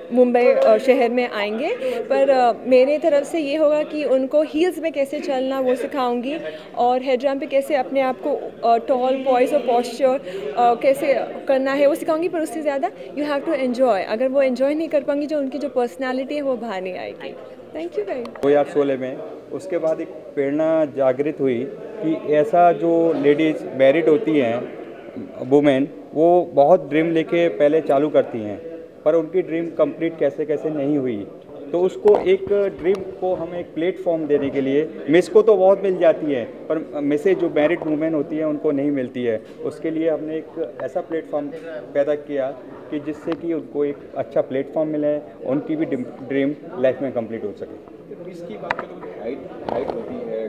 [SPEAKER 3] मुंबई शहर में आएंगे। पर आ, मेरे तरफ से ये होगा कि उनको हील्स में कैसे चलना वो सिखाऊंगी, और हेड रैम्प पे कैसे अपने आप को टॉल पॉइस और पॉस्चर कैसे करना है वो सिखाऊंगी। पर उससे ज़्यादा यू हैव टू एन्जॉय। अगर वो एन्जॉय नहीं कर पाएंगी, जो उनकी जो पर्सनैलिटी है वो बाहर नहीं आएगी। Thank you very much.
[SPEAKER 10] दो हज़ार सोलह में उसके बाद एक प्रेरणा जागृत हुई कि ऐसा जो लेडीज़ मैरिड होती हैं, वुमेन, वो बहुत ड्रीम लेके पहले चालू करती हैं, पर उनकी ड्रीम कंप्लीट कैसे कैसे नहीं हुई। तो उसको एक ड्रीम को हम एक प्लेटफॉर्म देने के लिए, मिस को तो बहुत मिल जाती है पर मिसेज जो मैरिड वुमेन होती हैं उनको नहीं मिलती है, उसके लिए हमने एक ऐसा प्लेटफॉर्म पैदा किया कि जिससे कि उनको एक अच्छा प्लेटफॉर्म मिले, उनकी भी ड्रीम लाइफ में कंप्लीट हो सके।
[SPEAKER 16] इसकी बात करें, हाइट हाइट होती है,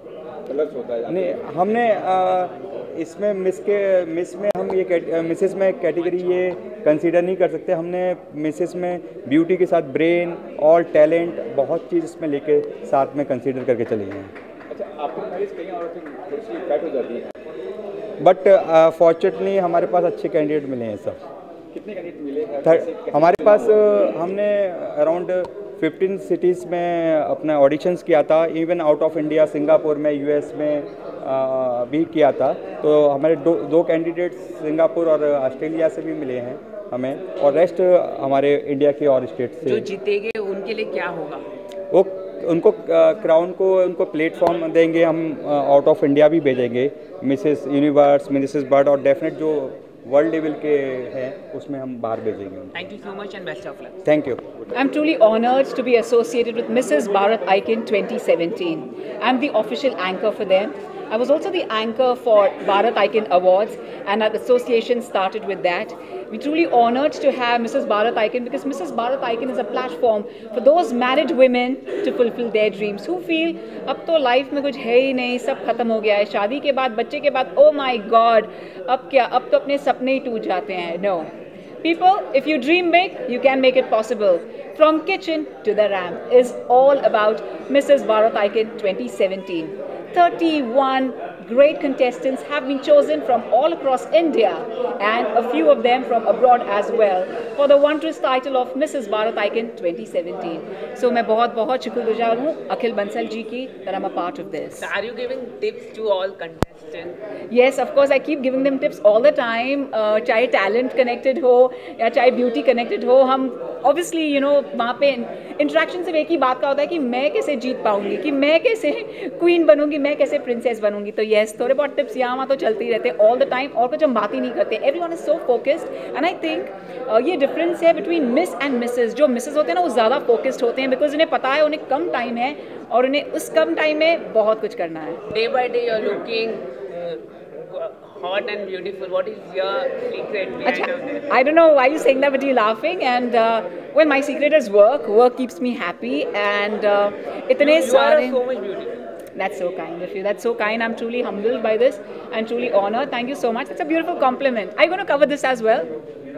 [SPEAKER 16] कलर्स होता है।
[SPEAKER 10] नहीं, हमने आ, इसमें मिस के मिस में हम ये मिसेस में कैटेगरी ये कंसीडर नहीं कर सकते। हमने मिसेस में ब्यूटी के साथ ब्रेन और टैलेंट बहुत चीज़ इसमें लेके साथ में कंसीडर करके चले हैं।
[SPEAKER 16] अच्छा, आपको मैरिज कई औरतें थोड़ी सी फैट हो जाती है,
[SPEAKER 10] बट फॉर्चुनेटली हमारे पास अच्छे कैंडिडेट मिले हैं सब।
[SPEAKER 16] कितने कैंडिडेट मिले?
[SPEAKER 10] थर्ड हमारे पास uh, हमने अराउंड फिफ्टीन सिटीज़ में अपना ऑडिशंस किया था, even out of India, Singapore में, यूएस में आ, भी किया था। तो हमारे दो दो कैंडिडेट्स सिंगापुर और ऑस्ट्रेलिया से भी मिले हैं हमें, और रेस्ट हमारे इंडिया के और स्टेट से।
[SPEAKER 15] जो जीतेंगे उनके लिए क्या होगा?
[SPEAKER 10] वो उनको क्राउन को उनको प्लेटफॉर्म देंगे, हम आउट ऑफ इंडिया भी भेजेंगे, मिसेस यूनिवर्स, मिसेस बर्ड, और डेफिनेट जो वर्ल्ड लेवल के हैं उसमें हम बाहर भेजेंगे।
[SPEAKER 15] Thank you so much and best of luck.
[SPEAKER 10] Thank you.
[SPEAKER 2] I'm truly honored to be associated with Missus Bharat Icon twenty seventeen. I'm the official anchor for them.
[SPEAKER 17] I was also the anchor for Bharat Icon Awards, and our association started with that. We're truly honored to have Missus Bharat Icon, because Missus Bharat Icon is a platform for those married women to fulfill their dreams, who feel अब तो life में कुछ है ही नहीं, सब खत्म हो गया है, शादी के बाद, बच्चे के बाद, oh my God, अब क्या, अब तो अपने सपने ही टूट जाते हैं. No. People, if you dream big, you can make it possible. From kitchen to the ramp is all about Missus Bharat Icon twenty seventeen. thirty-one great contestants have been chosen from all across India, and a few of them from abroad as well, for the wondrous title of Missus Bharat Icon twenty seventeen. So मैं बहुत बहुत शुक्रगुजार हूँ अखिल बंसल जी की that I'm a part of this.
[SPEAKER 15] So are you giving tips to all contestants?
[SPEAKER 17] Yes, of course, I keep giving them tips all the time. Uh, चाहे talent connected हो या चाहे beauty connected हो, हम obviously you know वहाँ पे interaction से एक ही बात का होता है कि मैं कैसे जीत पाऊँगी, कि मैं कैसे queen बनूँगी, मैं कैसे princess बनूँगी. तो yes, थोड़े बहुत tips यहाँ वहाँ तो चलते ही रहते हैं all the time, और कुछ हम बात ही नहीं करते. Everyone is so focused, and I think uh, ये difference है between Miss and Missus. जो Misses होते हैं ना वो ज़्यादा focused होते हैं, because उन्हें पता है उन्हें कम time है और उन्हें उस कम time में बहुत कुछ करना है.
[SPEAKER 15] Day by day you're looking uh, hot and beautiful. What is your secret behind of this?
[SPEAKER 17] I don't know why you're saying that, but you're laughing. And uh, well, my secret is work. Work keeps me happy. And uh, itne
[SPEAKER 15] you, you are
[SPEAKER 17] sare-
[SPEAKER 15] so much beautiful.
[SPEAKER 17] That's so kind of you. That's so kind. I'm truly humbled by this and truly honored. Thank you so much. It's a beautiful compliment. I'm going to cover this as well.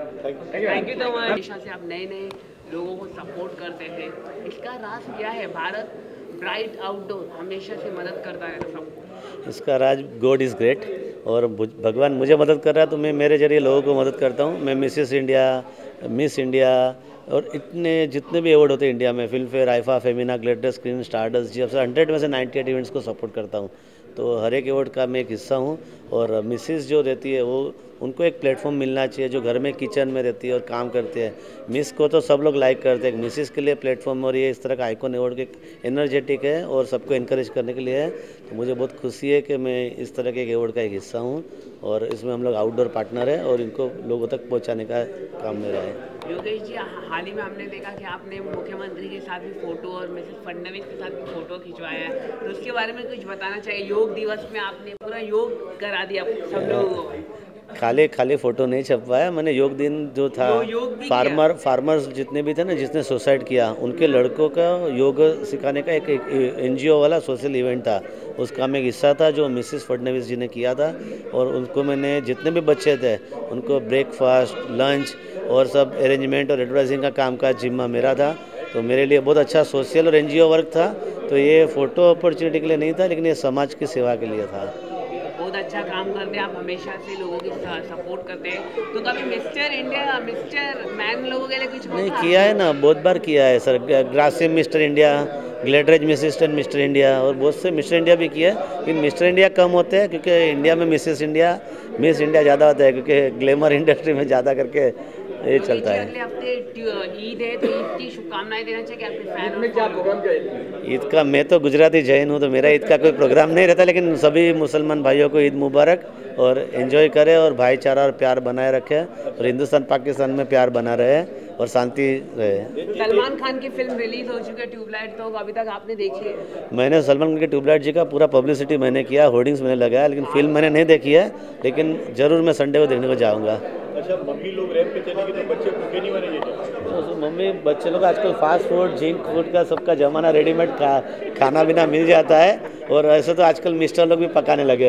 [SPEAKER 15] Thank you so much. हमेशा से आप नए नए लोगों को support करते थे. इसका राज क्या है? भारत ब्राइट आउटडोर हमेशा से मदद करता है सबको.
[SPEAKER 18] इसका राज गॉड इज़ ग्रेट, और भगवान मुझे मदद कर रहा है तो मैं मेरे जरिए लोगों को मदद करता हूँ. मैं मिसेस इंडिया, मिस इंडिया और इतने जितने भी अवार्ड होते हैं इंडिया में, Filmfare, IIFA, Femina, glitter screen, Stardust, Zee, अब से हंड्रेड में से नाइन्टी एट इवेंट्स को सपोर्ट करता हूँ. तो हर एक अवार्ड का मैं एक हिस्सा हूँ. और मिसेस जो रहती है वो उनको एक प्लेटफॉर्म मिलना चाहिए, जो घर में किचन में रहती है और काम करती है. मिस को तो सब लोग लाइक करते हैं, मिसेस के लिए प्लेटफॉर्म और ये इस तरह का आइकॉन अवार्ड के एनर्जेटिक है और सबको इनकरेज करने के लिए है. तो मुझे बहुत खुशी है कि मैं इस तरह के एक अवार्ड का एक हिस्सा हूँ, और इसमें हम लोग आउटडोर पार्टनर है और इनको लोगों तक पहुँचाने का काम मेरा है.
[SPEAKER 15] योगेश जी, हाल ही में हमने देखा कि आपने मुख्यमंत्री के साथ भी फोटो और मिसेस फडणवीस के साथ भी फोटो खिंचवाया है, तो उसके बारे में कुछ बताना चाहिए. योग दिवस में आपने पूरा योग करा दिया सब लोगों को.
[SPEAKER 18] खाली खाली फोटो नहीं छपवाया मैंने. योग दिन जो था, फार्मर फार्मर्स जितने भी थे ना, जिसने सुसाइड किया, उनके लड़कों का योग सिखाने का एक, एक एनजीओ वाला सोशल इवेंट था. उसका मैं एक हिस्सा था जो मिसेस फडणवीस जी ने किया था. और उनको मैंने जितने भी बच्चे थे उनको ब्रेकफास्ट, लंच और सब अरेंजमेंट और एडवर्टाइजिंग का काम का जिम्मा मेरा था. तो मेरे लिए बहुत अच्छा सोशल और एनजीओ वर्क था. तो ये फ़ोटो अपॉर्चुनिटी के लिए नहीं था, लेकिन ये समाज की सेवा के लिए था.
[SPEAKER 15] बहुत अच्छा काम करते हैं आप, हमेशा से लोगों की सपोर्ट करते हैं. तो कभी मिस्टर इंडिया, मिस्टर मैन लोगों के लिए कुछ
[SPEAKER 18] नहीं किया है ना? बहुत बार किया है sir. Grasim Mr India, Gladrags मिसिस्टेंट मिस्टर इंडिया, और बहुत से मिस्टर इंडिया भी किया है. लेकिन मिस्टर इंडिया कम होते हैं क्योंकि इंडिया में मिसेस इंडिया, मिस इंडिया ज़्यादा होता है, क्योंकि ग्लैमर इंडस्ट्री में ज़्यादा करके ये चलता है.
[SPEAKER 15] अगले हफ्ते ईद है, तो ईद की शुभकामनाएं देना चाहिए आपके फैन में. क्या प्रोग्राम क्या
[SPEAKER 18] ईद का? मैं तो गुजराती जैन हूँ, तो मेरा ईद का कोई प्रोग्राम नहीं रहता, लेकिन सभी मुसलमान भाइयों को ईद मुबारक, और एंजॉय करें और भाईचारा और प्यार बनाए रखें, और हिंदुस्तान पाकिस्तान में प्यार बना रहे और शांति रहे.
[SPEAKER 15] सलमान खान की फिल्म रिलीज हो चुकी है ट्यूबलाइट, तो अभी तक आपने देखी है?
[SPEAKER 18] मैंने सलमान खान के ट्यूबलाइट जी का पूरा पब्लिसिटी मैंने किया, होर्डिंग्स मैंने लगाया, लेकिन फिल्म मैंने नहीं देखी है. लेकिन ज़रूर मैं संडे को देखने को जाऊँगा.
[SPEAKER 16] अच्छा, मम्मी लोग रैंप पे चलेंगे तो बच्चे भूखे नहीं मरेंगे क्या?
[SPEAKER 18] तो मम्मी बच्चे लोग आजकल फास्ट फूड, जिंक फूड का सबका ज़माना, रेडीमेड खा खाना पीना मिल जाता है, और ऐसे तो आजकल मिस्टर लोग भी पकाने लगे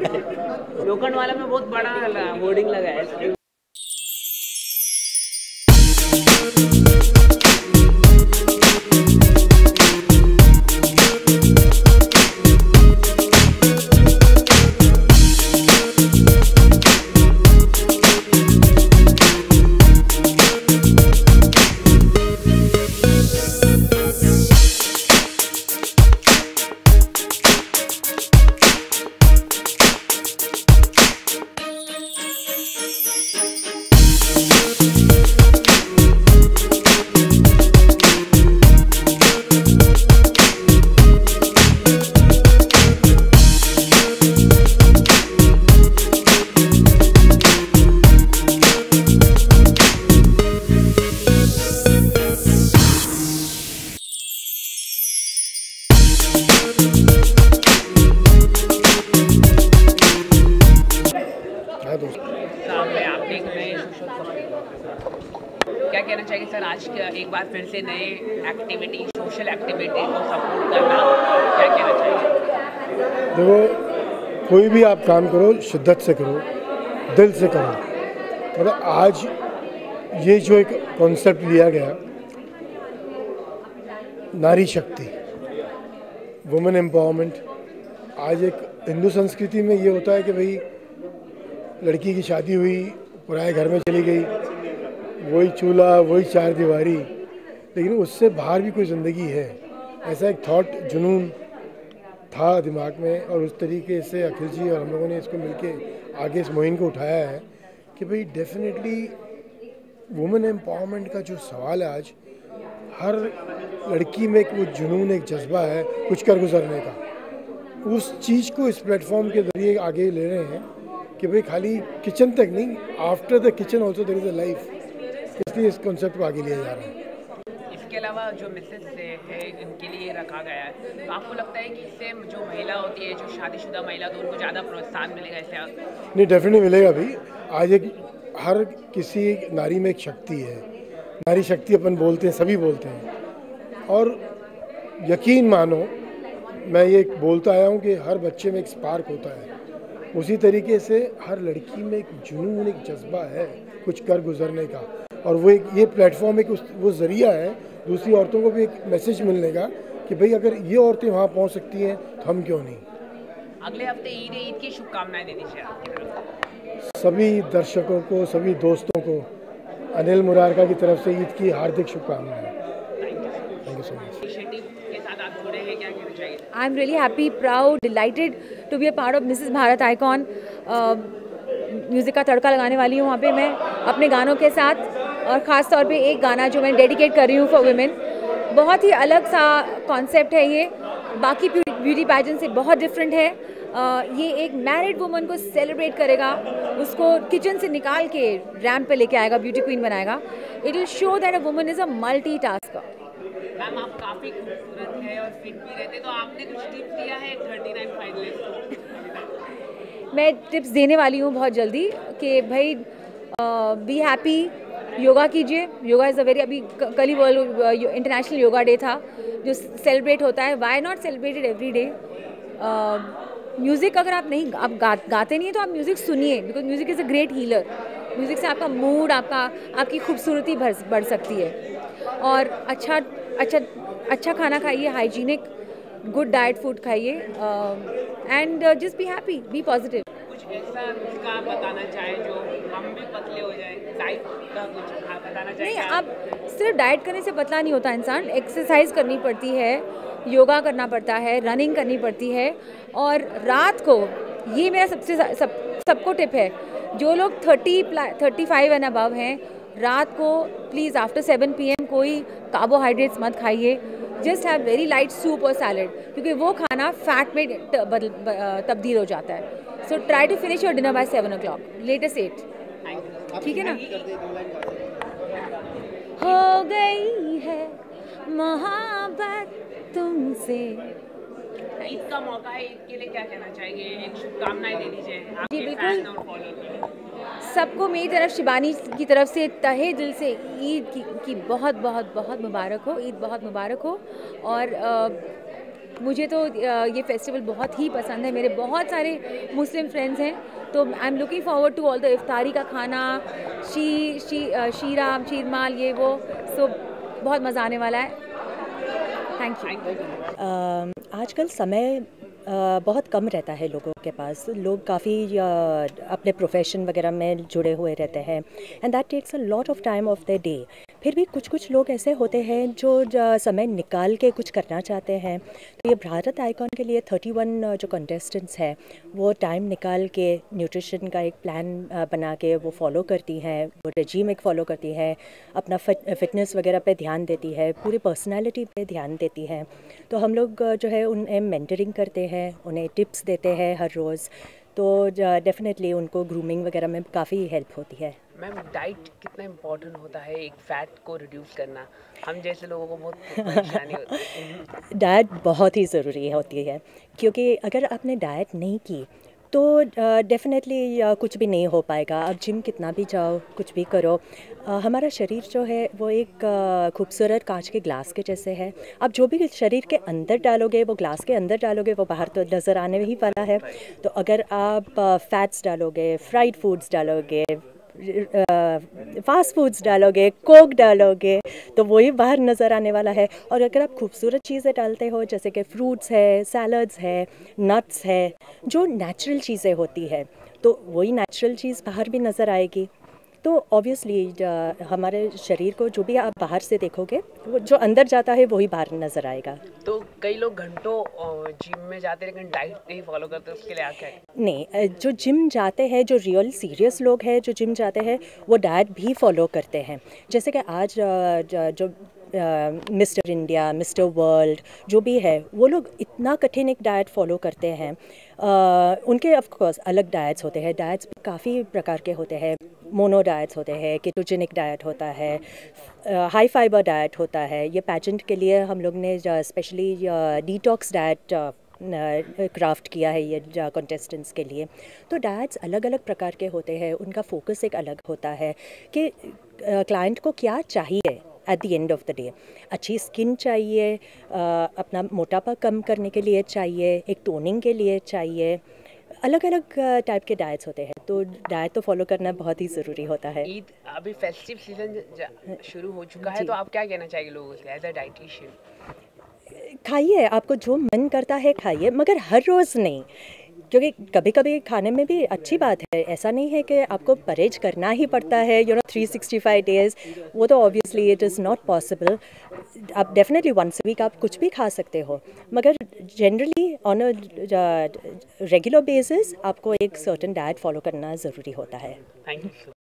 [SPEAKER 18] हैं.
[SPEAKER 15] लोखंडवाला में बहुत बड़ा होर्डिंग लगा है. आज का एक बार फिर से नए एक्टिविटी, सोशल एक्टिविटी को सपोर्ट करना, क्या कहना चाहिए?
[SPEAKER 5] देखो, कोई भी आप काम करो शिद्दत से करो, दिल से करो। मतलब आज ये जो एक कॉन्सेप्ट लिया गया, नारी शक्ति, वुमेन एम्पावरमेंट, आज एक हिंदू संस्कृति में ये होता है कि भाई लड़की की शादी हुई, पराए घर में चली गई, वही चूल्हा, वही चार दीवारी, लेकिन उससे बाहर भी कोई ज़िंदगी है, ऐसा एक थॉट, जुनून था दिमाग में। और उस तरीके से अखिल जी और हम लोगों ने इसको मिलके आगे इस मुहिम को उठाया है कि भाई डेफिनेटली वुमेन एम्पावरमेंट का जो सवाल है आज, हर लड़की में एक वो जुनून, एक जज्बा है कुछ कर गुजरने का, उस चीज़ को इस प्लेटफॉर्म के ज़रिए आगे ले रहे हैं कि भाई खाली किचन तक नहीं, after the kitchen also there is a life, इसलिए इस कॉन्सेप्ट को आगे लिया जा रहा है।
[SPEAKER 15] इसके अलावा जो मिसेस है इनके लिए रखा गया है, तो आपको लगता है कि इससे जो महिला होती है, जो शादीशुदा महिला, तो उनको ज़्यादा प्रोत्साहन मिलेगा इससे?
[SPEAKER 5] नहीं, डेफिनेटली मिलेगा भी। आज एक हर किसी नारी में एक शक्ति है, नारी शक्ति अपन बोलते हैं, सभी बोलते हैं, और यकीन मानो मैं ये बोलता आया हूँ कि हर बच्चे में एक स्पार्क होता है, उसी तरीके से हर लड़की में एक जुनून, एक जज्बा है कुछ कर गुजरने का, और वो एक ये प्लेटफॉर्म एक वो ज़रिया है दूसरी औरतों को भी एक मैसेज मिलने का कि भाई अगर ये औरतें वहाँ पहुँच सकती हैं तो हम क्यों नहीं।
[SPEAKER 15] अगले हफ्ते ईद है, ईद की शुभकामनाएं दे दीजिए आपकी तरफ।
[SPEAKER 5] सभी दर्शकों को, सभी दोस्तों को अनिल मुरारका की तरफ से ईद की हार्दिक शुभकामनाएं। Thank you so much.
[SPEAKER 15] के साथ आप जुड़े हैं, क्या कहना चाहिए?
[SPEAKER 19] I am really happy, proud, delighted to be a part of Mrs Bharat icon. Music का तड़का लगाने वाली हूँ वहाँ पे मैं अपने गानों के साथ, और ख़ास तौर पे एक गाना जो मैं डेडिकेट कर रही हूँ फॉर वुमेन। बहुत ही अलग सा कॉन्सेप्ट है ये, बाकी ब्यूटी पैजेंट से बहुत डिफरेंट है। uh, ये एक मैरिड वुमन को सेलिब्रेट करेगा, उसको किचन से निकाल के रैम्प पे लेके आएगा, ब्यूटी क्वीन बनाएगा। It will show that a woman is a multi tasker.
[SPEAKER 15] Ma'am, आप काफ़ी खूबसूरत है और फिट भी रहते, तो आपने कुछ टिप्स दिया है थर्टी नाइन फाइनलिस्ट?
[SPEAKER 19] मैं टिप्स देने वाली हूँ बहुत जल्दी कि भाई बी हैप्पी, योगा कीजिए। योगा इज़ अ वेरी, अभी कल ही वर्ल्ड इंटरनेशनल योगा डे था जो सेलिब्रेट होता है। Why not celebrated every day. Music अगर आप नहीं आप गा, गाते नहीं हैं तो आप म्यूज़िक सुनिए, because music is a great healer. Music से आपका मूड, आपका आपकी खूबसूरती बढ़ बढ़ सकती है। और अच्छा अच्छा अच्छा खाना खाइए, हाइजीनिक गुड डाइट फूड खाइए, and just be happy, be positive.
[SPEAKER 15] कुछ ऐसा जिसका आप बताना चाहें जो हम भी पतले हो जाए, डाइट का कुछ आप बताना चाहें?
[SPEAKER 19] नहीं, आप सिर्फ डाइट करने से पतला नहीं होता इंसान, एक्सरसाइज करनी पड़ती है, योगा करना पड़ता है, रनिंग करनी पड़ती है। और रात को, ये मेरा सबसे सब सबको टिप है, जो लोग thirty thirty five and above हैं, रात को please after seven p m कोई कार्बोहाइड्रेट्स मत खाइए, just have very light soup और सैलड, क्योंकि वो खाना फैट में तब्दील हो जाता है। So try to finish your dinner by seven o'clock, latest eight, ठीक है ना? हो गई है मोहब्बत तुमसे।
[SPEAKER 15] ईद का मौका है, ईद के लिए क्या कहना चाहिए? एक शुभकामनाएं दे दीजिए
[SPEAKER 19] जी
[SPEAKER 15] आपके
[SPEAKER 19] बिल्कुल,
[SPEAKER 15] फैन और फॉलोअर।
[SPEAKER 19] सबको मेरी तरफ, शिबानी की तरफ से तहे दिल से ईद की, की बहुत बहुत बहुत मुबारक हो, ईद बहुत मुबारक हो। और आ, मुझे तो आ, ये फेस्टिवल बहुत ही पसंद है, मेरे बहुत सारे मुस्लिम फ्रेंड्स हैं, तो I am looking forward to all the इफ्तारी का खाना, शी शी शीरा शीरमाल, ये वो, सो बहुत मज़ा आने वाला है। Thank you.
[SPEAKER 9] आजकल समय Uh, बहुत कम रहता है लोगों के पास, लोग काफ़ी uh, अपने प्रोफेशन वगैरह में जुड़े हुए रहते हैं, and that takes a lot of time of the day. फिर भी कुछ कुछ लोग ऐसे होते हैं जो समय निकाल के कुछ करना चाहते हैं, तो ये भारत आइकॉन के लिए थर्टी वन जो कंटेस्टेंट्स हैं वो टाइम निकाल के न्यूट्रिशन का एक प्लान बना के वो फॉलो करती हैं, वो रेजीम एक फ़ॉलो करती हैं, अपना फिट फिटनेस वगैरह पे ध्यान देती है, पूरी पर्सनालिटी पे ध्यान देती हैं। तो हम लोग जो है उन्हें मेंटरिंग करते हैं, उन्हें टिप्स देते हैं हर रोज़, तो डेफिनेटली उनको ग्रूमिंग वगैरह में काफ़ी हेल्प होती है।
[SPEAKER 15] मैम, डाइट कितना इम्पोर्टेंट होता है एक फैट को रिड्यूस करना? हम जैसे लोगों को बहुत परेशानी होती है।
[SPEAKER 9] डाइट बहुत ही ज़रूरी होती है, क्योंकि अगर आपने डाइट नहीं की तो डेफिनेटली uh, कुछ भी नहीं हो पाएगा। आप जिम कितना भी जाओ, कुछ भी करो, uh, हमारा शरीर जो है वो एक uh, खूबसूरत कांच के ग्लास के जैसे है। आप जो भी शरीर के अंदर डालोगे, वो ग्लास के अंदर डालोगे, वो बाहर तो नज़र आने ही वाला है। तो अगर आप फैट्स uh, डालोगे, फ्राइड फूड्स डालोगे, फास्ट फूड्स डालोगे, कोक डालोगे, तो वही बाहर नज़र आने वाला है। और अगर आप खूबसूरत चीज़ें डालते हो जैसे कि फ्रूट्स है, सैलड्स है, नट्स है, जो नेचुरल चीज़ें होती है, तो वही नेचुरल चीज़ बाहर भी नज़र आएगी। तो ऑब्वियसली हमारे शरीर को जो भी आप बाहर से देखोगे, वो जो अंदर जाता है वही बाहर नज़र आएगा।
[SPEAKER 15] तो कई लोग घंटों जिम में जाते लेकिन डाइट नहीं फॉलो करते, उसके लिए क्या है?
[SPEAKER 9] नहीं, जो जिम जाते हैं, जो रियल सीरियस लोग हैं जो जिम जाते हैं, वो डाइट भी फॉलो करते हैं। जैसे कि आज जो मिस्टर इंडिया, मिस्टर वर्ल्ड जो भी है, वो लोग इतना कठिन एक डाइट फॉलो करते हैं। uh, उनके ऑफ कोर्स अलग डाइट्स होते हैं, डाइट्स काफ़ी प्रकार के होते हैं। मोनो डाइट्स होते हैं, केटोजेनिक डाइट होता है, हाई फाइबर डाइट होता है। ये पैजेंट के लिए हम लोग ने स्पेशली डिटॉक्स डाइट क्राफ्ट किया है ये कंटेस्टेंट्स के लिए। तो डाइट्स अलग अलग प्रकार के होते हैं, उनका फोकस एक अलग होता है कि क्लाइंट को क्या चाहिए at the end of the day. अच्छी स्किन चाहिए, अपना मोटापा कम करने के लिए चाहिए, एक टोनिंग के लिए चाहिए, अलग अलग टाइप के डाइट्स होते हैं। तो डाइट तो फॉलो करना बहुत ही ज़रूरी होता है।
[SPEAKER 15] ईद अभी फेस्टिव सीजन शुरू हो चुका है, तो आप क्या कहना चाहेंगे लोगों से एज अ डाइटिशियन?
[SPEAKER 9] खाइए, आपको जो मन करता है खाइए, मगर हर रोज़ नहीं, क्योंकि कभी कभी खाने में भी अच्छी बात है। ऐसा नहीं है कि आपको परहेज करना ही पड़ता है, you know three sixty five days, वो तो obviously it is not possible. आप डेफिनेटली वंस वीक आप कुछ भी खा सकते हो, मगर generally on a regular basis आपको एक सर्टेन डाइट फॉलो करना ज़रूरी होता है।
[SPEAKER 15] Thank you.